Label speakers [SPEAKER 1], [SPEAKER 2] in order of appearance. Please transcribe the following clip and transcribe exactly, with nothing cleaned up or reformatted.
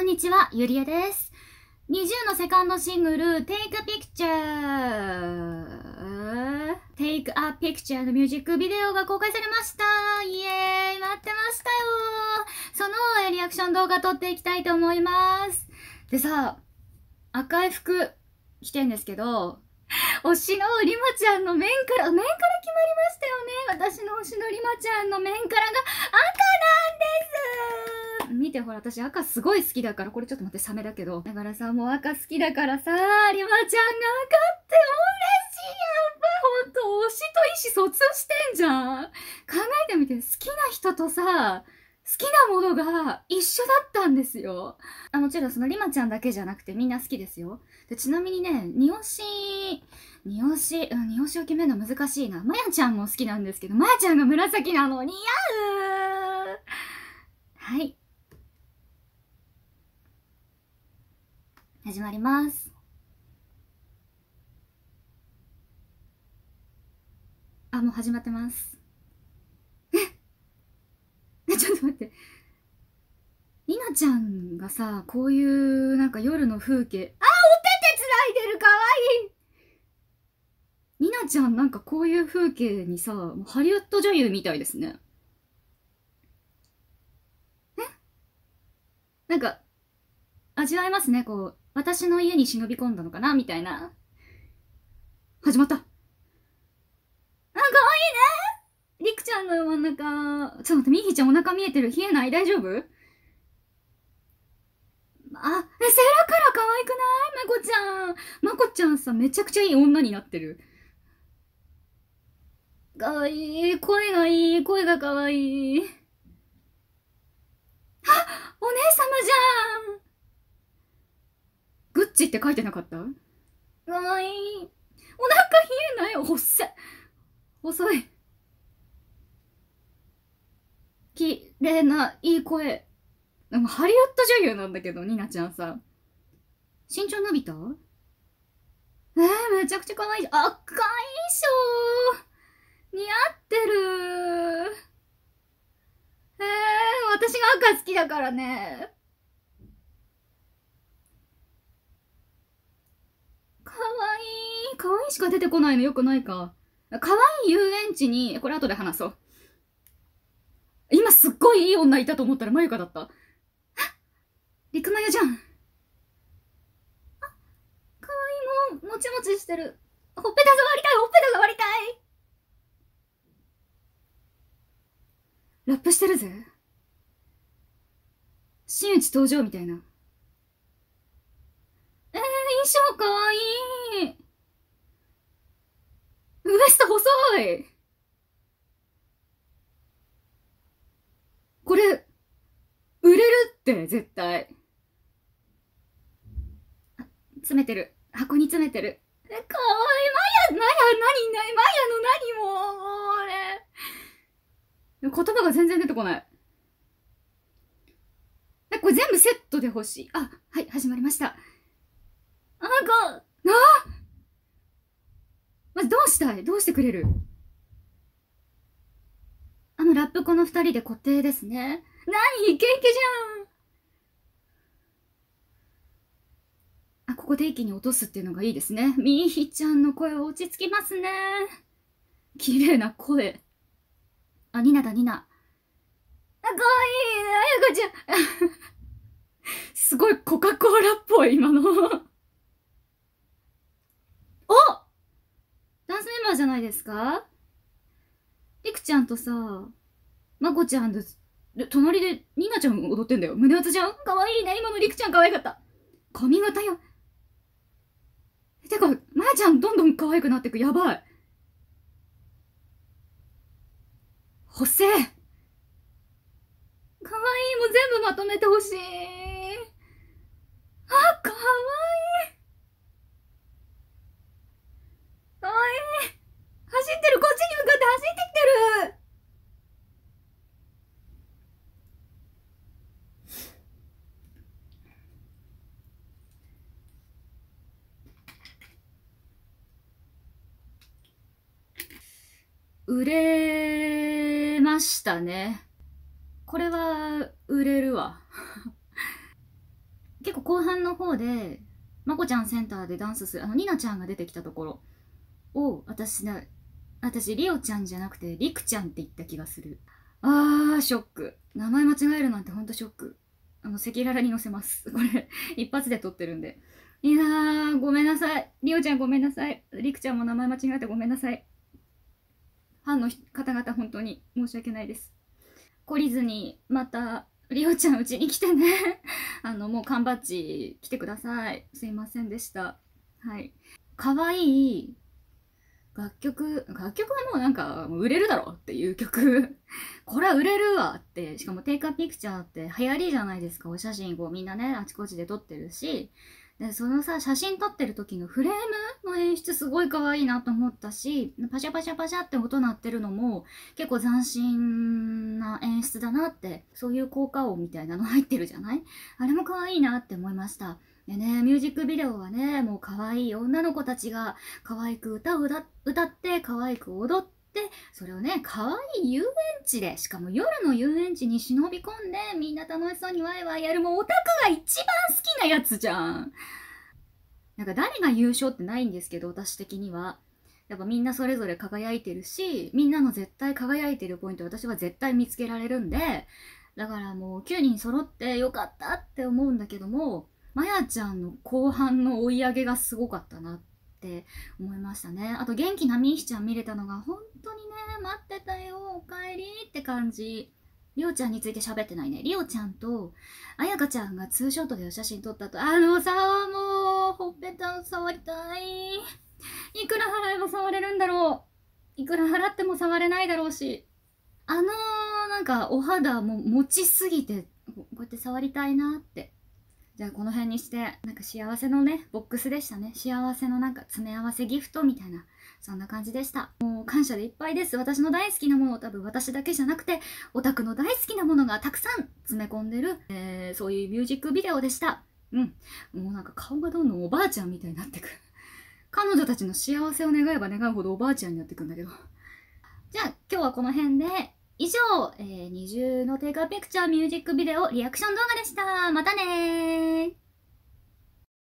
[SPEAKER 1] んにちは、ゆりえです。ニジューのセカンドシングル、Take a Picture。Take a Picture のミュージックビデオが公開されました。イエーイ、待ってましたよ。そのリアクション動画撮っていきたいと思います。でさ、赤い服着てんですけど、推しのリマちゃんの面から、面から決まりましたよね。私の推しのリマちゃんの面からが赤なんです。見てほら、私赤すごい好きだから、これちょっと待って、サメだけど。だからさ、もう赤好きだからさ、リマちゃんが赤って嬉しい。やっぱほんと、推しと意思疎通してんじゃん。考えてみて、好きな人とさ、好きなものが一緒だったんですよ。あ、もちろんそのリマちゃんだけじゃなくてみんな好きですよ。で、ちなみにね、二推し、二推し、うん、二推しを決めるの難しいな。まやちゃんも好きなんですけど、まやちゃんが紫なの似合う。はい。始まります。あ、もう始まってます。えちょっと待って。りなちゃんがさ、こういうなんか夜の風景、あ、お手手つないでる、かわいい。りなちゃんなんかこういう風景にさ、もうハリウッド女優みたいですね。えなんか、味わえますね、こう、私の家に忍び込んだのかなみたいな。始まった。あ、かわいいね。りくちゃんの真ん中、ちょっと待って、みひちゃんお腹見えてる。冷えない？大丈夫？あ、え、セーラカラ可愛くない？まこちゃん。まこちゃんさ、めちゃくちゃいい女になってる。かわいい。声がいい。声がかわいい。あ、お姉様じゃん。グッチって書いてなかった？かわいい。お腹冷えない？ほっせ。細い。きれいな、いい声。でもハリウッド女優なんだけど、ニナちゃんさ。身長伸びた？えー、めちゃくちゃ可愛い。赤い衣装。似合ってる。えー、私が赤好きだからね。かわいい。かわいいしか出てこないのよくないか。かわいい遊園地に、これ後で話そう。今すっごいいい女いたと思ったらまゆかだった。りくまゆじゃん。あ、かわいい。もう、もちもちしてる。ほっぺた触りたい、ほっぺた触りたい。ラップしてるぜ。真打ち登場みたいな。えー、衣装かわいい。ウエスト細い。これ、売れるって、絶対。詰めてる。箱に詰めてる。え、かわいい。マヤ、マヤ、何、何、マヤの何も、もう、俺。言葉が全然出てこない。これ全部セットで欲しい。あ、はい、始まりました。なんか、あまずどうしたい？どうしてくれる？あのラップこの二人で固定ですね。何？イケイケじゃん。あ、ここで一気に落とすっていうのがいいですね。みーひちゃんの声は落ち着きますね。綺麗な声。あ、ニナだ、ニナ。あ、かわいい。あやかちゃん。すごいコカ・コーラっぽい、今の。お！ダンスメンバーじゃないですか？りくちゃんとさ、まこちゃんと、隣でニナちゃん踊ってんだよ。胸熱じゃん？かわいいね。今のりくちゃんかわいかった。髪型よ。てか、まやちゃんどんどん可愛くなってく。やばい。ほせえ。かわいい。もう全部まとめてほしい。あ、かわいい。かわいい。走ってる。こっちに向かって走ってきてる。売れましたね。これは売れるわ。 結構後半の方でまこちゃんセンターでダンスするあのニナちゃんが出てきたところを私ね私リオちゃんじゃなくてリクちゃんって言った気がする。あーショック。名前間違えるなんてほんとショック。あの赤裸々に載せますこれ一発で撮ってるんで。いやーごめんなさいリオちゃん、ごめんなさい。リクちゃんも名前間違えてごめんなさい。ファンの方々本当に申し訳ないです。懲りずにまたリオちゃんうちに来てねあのもう缶バッジ来てください。すいませんでした。はい。かわいい楽曲、楽曲はもうなんか売れるだろっていう曲これは売れるわって。しかもテイクアピクチャーって流行りじゃないですか。お写真こうみんなねあちこちで撮ってるし、でそのさ写真撮ってる時のフレームの演出すごい可愛いなと思ったし、パシャパシャパシャって音鳴ってるのも結構斬新な演出だなって。そういう効果音みたいなの入ってるじゃない。あれも可愛いなって思いました。でね、ミュージックビデオはね、もう可愛い女の子たちが可愛く歌を歌歌って可愛く踊って、それをね、可愛い遊園地で、しかも夜の遊園地に忍び込んでみんな楽しそうにワイワイやる、もうオタクが一番好きなやつじゃん。なんか誰が優勝ってないんですけど、私的には。やっぱみんなそれぞれ輝いてるし、みんなの絶対輝いてるポイント私は絶対見つけられるんで、だからもうきゅうにん揃ってよかったって思うんだけども、まやちゃんの後半の追い上げがすごかったなって思いましたね。あと元気なみーしちゃん見れたのが本当にね、待ってたよおかえりって感じ。りおちゃんについて喋ってないね。りおちゃんとあやかちゃんがツーショットでお写真撮ったと、あのさもうほっぺたを触りたい。いくら払えば触れるんだろう。いくら払っても触れないだろうし、あのー、なんかお肌も持ちすぎてこうやって触りたいなって。じゃあこの辺にして、なんか幸せのねボックスでしたね。幸せのなんか詰め合わせギフトみたいな、そんな感じでした。もう感謝でいっぱいです。私の大好きなもの、多分私だけじゃなくてオタクの大好きなものがたくさん詰め込んでる、えー、そういうミュージックビデオでした。うん、もうなんか顔がどんどんおばあちゃんみたいになってくる。彼女たちの幸せを願えば願うほどおばあちゃんになってくんだけど。じゃあ今日はこの辺で以上、えー、二重のテイクアピクチャーミュージックビデオリアクション動画でした。またねー。